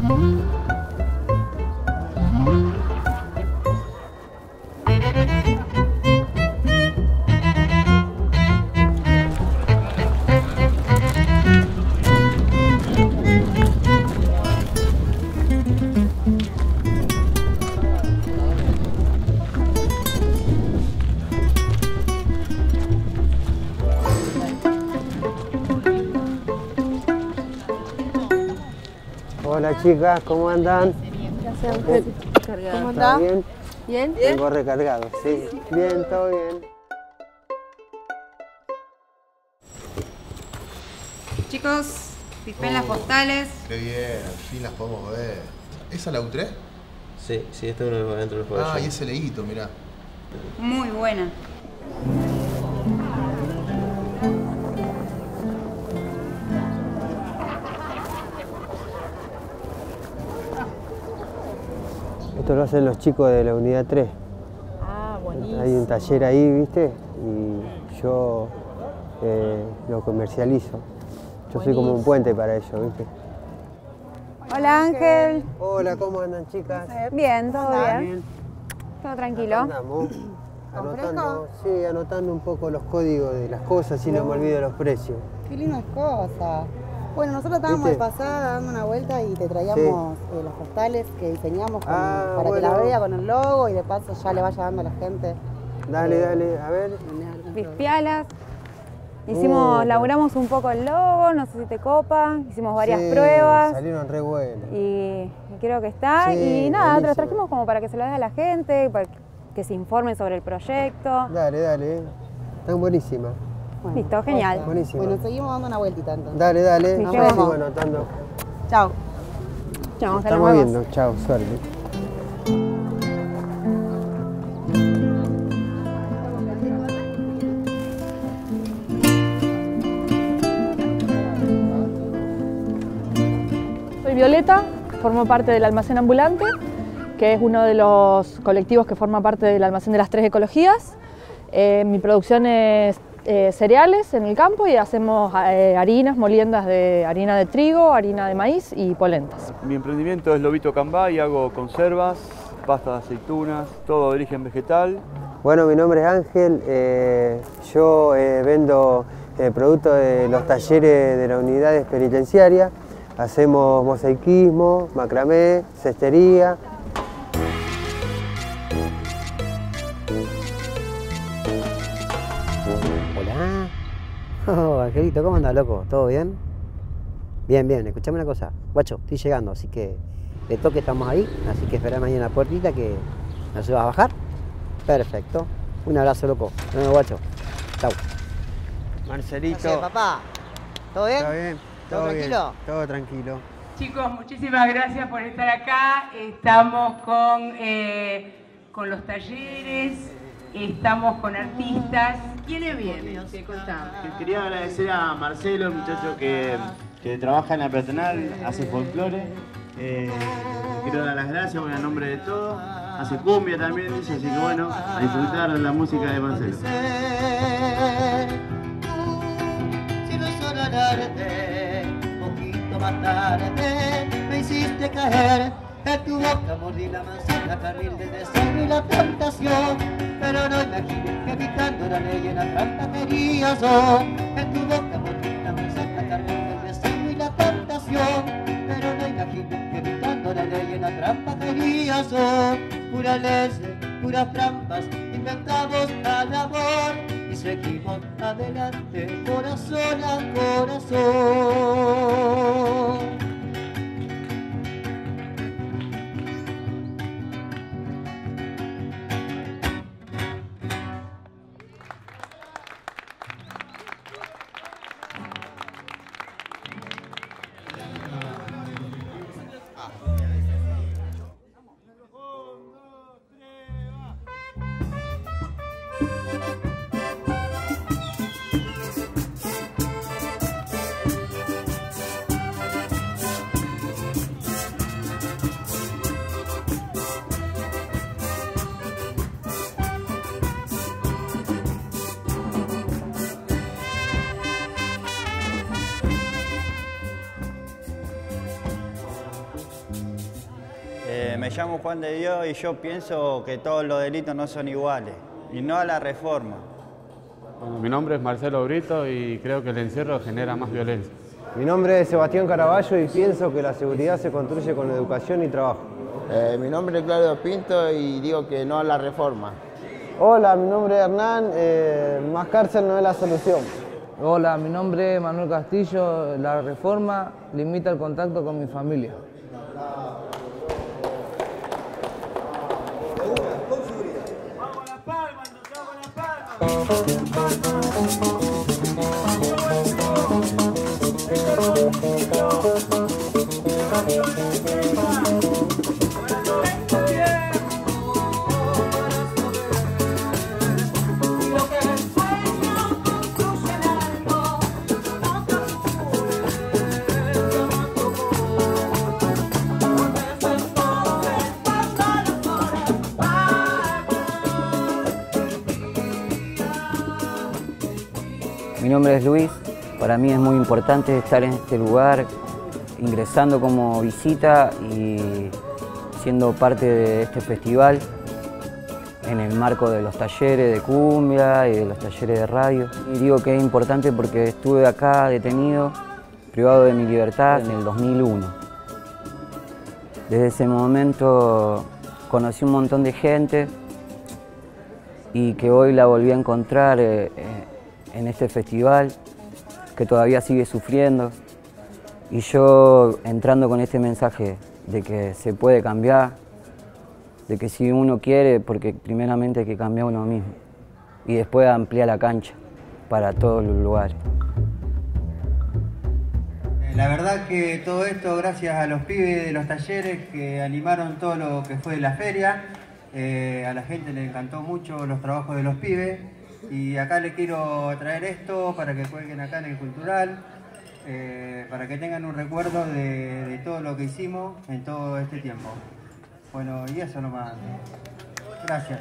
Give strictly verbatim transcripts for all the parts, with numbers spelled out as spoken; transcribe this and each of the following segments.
Hola chicas, ¿cómo andan? ¿Cómo andás? ¿Bien? ¿Bien? Vengo recargado, sí. Bien, todo bien. Chicos, dispen las postales. Qué bien, al fin las podemos ver. ¿Esa la U tres? Sí, sí, este es uno dentro del juego. Ah, y ese leíto, mirá. Muy buena. Esto lo hacen los chicos de la unidad tres. Ah, buenísimo. Hay un taller ahí, ¿viste? Y yo eh, lo comercializo. Yo soy como un puente para ellos, ¿viste? Hola Ángel. Hola, ¿cómo andan chicas? Bien, todo bien. Bien. Todo tranquilo. Andamos anotando, sí, anotando un poco los códigos de las cosas y no me olvido los precios. Qué lindas cosas. Bueno, nosotros estábamos ¿Viste? de pasada dando una vuelta y te traíamos eh, las postales que diseñamos con- Ah, para que bueno. las vea con el logo y de paso ya le vaya dando a la gente. Dale, Eh, dale, a ver. Pispialas. Hicimos, Uh, laburamos un poco el logo, no sé si te copa. Hicimos varias Sí, pruebas. salieron re buenas. Y, y creo que está. Sí, y nada, te buenísimo. las trajimos como para que se lo dé a la gente, para que se informen sobre el proyecto. Dale, dale. Están buenísimas. Bueno, Listo, genial. cosa. Buenísimo. Bueno, seguimos dando una vueltita entonces. Dale, dale. Sí, Yo llegamos. sigo anotando. Chao. Chao, Nos Ángel, nos estamos vemos. viendo. Chao, suerte. Soy Violeta, formo parte del Almacén Ambulante, que es uno de los colectivos que forma parte del Almacén de las Tres Ecologías. Eh, mi producción es eh, cereales en el campo y hacemos eh, harinas, moliendas de harina de trigo, harina de maíz y polentas. Mi emprendimiento es Lobito Cambay, hago conservas, pasta de aceitunas, todo de origen vegetal. Bueno, mi nombre es Ángel. eh, yo eh, vendo eh, productos de los talleres de las unidades penitenciarias. Hacemos mosaicismo, macramé, cestería. Hola. Oh, Angelito, ¿cómo andas, loco? ¿Todo bien? Bien, bien. Escuchame una cosa. Guacho, estoy llegando, así que de toque estamos ahí. Así que esperame ahí en la puertita que nos vas a bajar. Perfecto. Un abrazo, loco. Nos vemos, guacho. Chau. Marcelito. ¿Qué haces, papá? ¿Todo bien? ¿Todo bien? ¿Todo bien, tranquilo? Todo tranquilo. Chicos, muchísimas gracias por estar acá. Estamos con, eh, con los talleres, estamos con artistas. ¿Quiénes vienen? Te contamos. Quería agradecer a Marcelo, el muchacho que, que trabaja en la peatonal, hace folclore. Eh, quiero dar las gracias en nombre de todos. Hace cumbia también, dice, así que bueno, a disfrutar de la música de Marcelo. Si no sonarte, poquito más tarde, me hiciste caer. En tu boca mordí la manzana, carril del deseo y la tentación. Pero no imagines que evitando la ley en la trampa querías yo. En tu boca mordí la manzana, carril del deseo y la tentación. Pero no imagines que evitando la ley en la trampa querías yo. Pura ley, puras trampas, inventamos al amor. Y seguimos adelante, corazón a corazón. me llamo Juan de Dios y yo pienso que todos los delitos no son iguales, y no a la reforma. Bueno, mi nombre es Marcelo Brito y creo que el encierro genera más violencia. Mi nombre es Sebastián Caraballo y pienso que la seguridad se construye con educación y trabajo. Eh, mi nombre es Claudio Pinto y digo que no a la reforma. Hola, mi nombre es Hernán, eh, más cárcel no es la solución. Hola, mi nombre es Manuel Castillo, la reforma limita el contacto con mi familia. Mi nombre es Luis, para mí es muy importante estar en este lugar, ingresando como visita y siendo parte de este festival en el marco de los talleres de cumbia y de los talleres de radio. Y digo que es importante porque estuve acá detenido, privado de mi libertad en el dos mil uno. Desde ese momento conocí un montón de gente y que hoy la volví a encontrar eh, en este festival, que todavía sigue sufriendo, y yo entrando con este mensaje de que se puede cambiar, de que si uno quiere, porque primeramente hay que cambiar uno mismo, y después ampliar la cancha para todos los lugares. La verdad que todo esto gracias a los pibes de los talleres que animaron todo lo que fue la feria. Eh, a la gente le encantó mucho los trabajos de los pibes. Y acá les quiero traer esto para que cuelguen acá en el Cultural, eh, para que tengan un recuerdo de, de todo lo que hicimos en todo este tiempo. Bueno, y eso nomás. Gracias.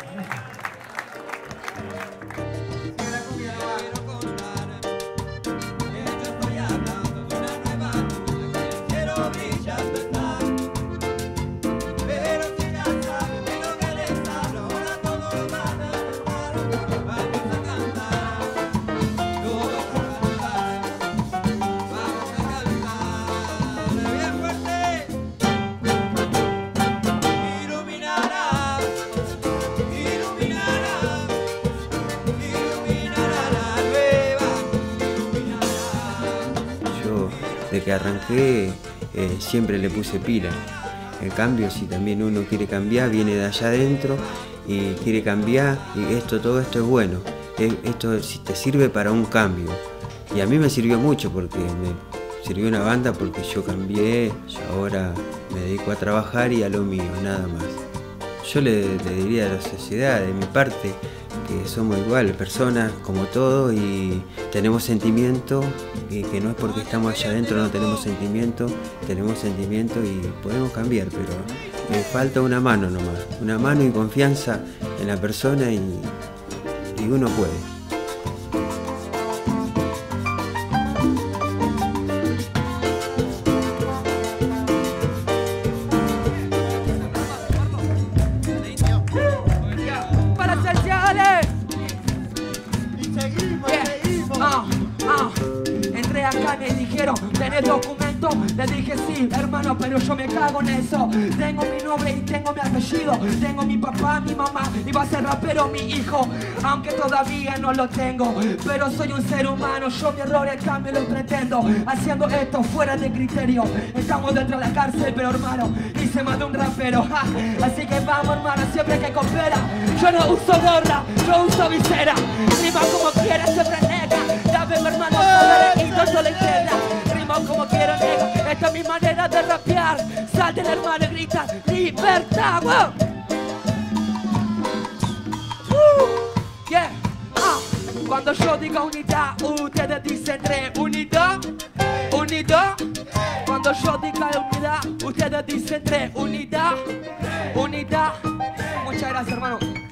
De que arranqué eh, siempre le puse pila. En cambio, si también uno quiere cambiar, viene de allá adentro y quiere cambiar, y esto, todo esto es bueno. Esto si te sirve para un cambio. Y a mí me sirvió mucho porque me sirvió una banda, porque yo cambié y ahora me dedico a trabajar y a lo mío, nada más. Yo le, le diría a la sociedad, de mi parte, que somos iguales, personas como todos, y tenemos sentimiento, y que no es porque estamos allá adentro no tenemos sentimiento, tenemos sentimiento y podemos cambiar, pero me falta una mano nomás, una mano y confianza en la persona, y, y uno puede. ¿Tenés documento? Le dije sí, hermano, pero yo me cago en eso. Tengo mi nombre y tengo mi apellido. Tengo mi papá, mi mamá y va a ser rapero mi hijo. Aunque todavía no lo tengo, pero soy un ser humano. Yo mi error el cambio lo pretendo. Haciendo esto fuera de criterio. Estamos dentro de la cárcel, pero hermano, hice más de un rapero, ja. Así que vamos, hermano, siempre que coopera. Yo no uso gorra, yo uso visera. Rima como quiera, siempre nega. Ya veo, hermano, saber y no solo entera. Como quiero, nega, esta es mi manera de rapear. Salten, hermano, y gritan libertad, wow. uh, yeah. ah. Cuando yo diga unidad, ustedes dicen tres. Unidad, unidad. Cuando yo diga unidad, ustedes dicen tres. Unidad, unidad. Muchas gracias, hermano.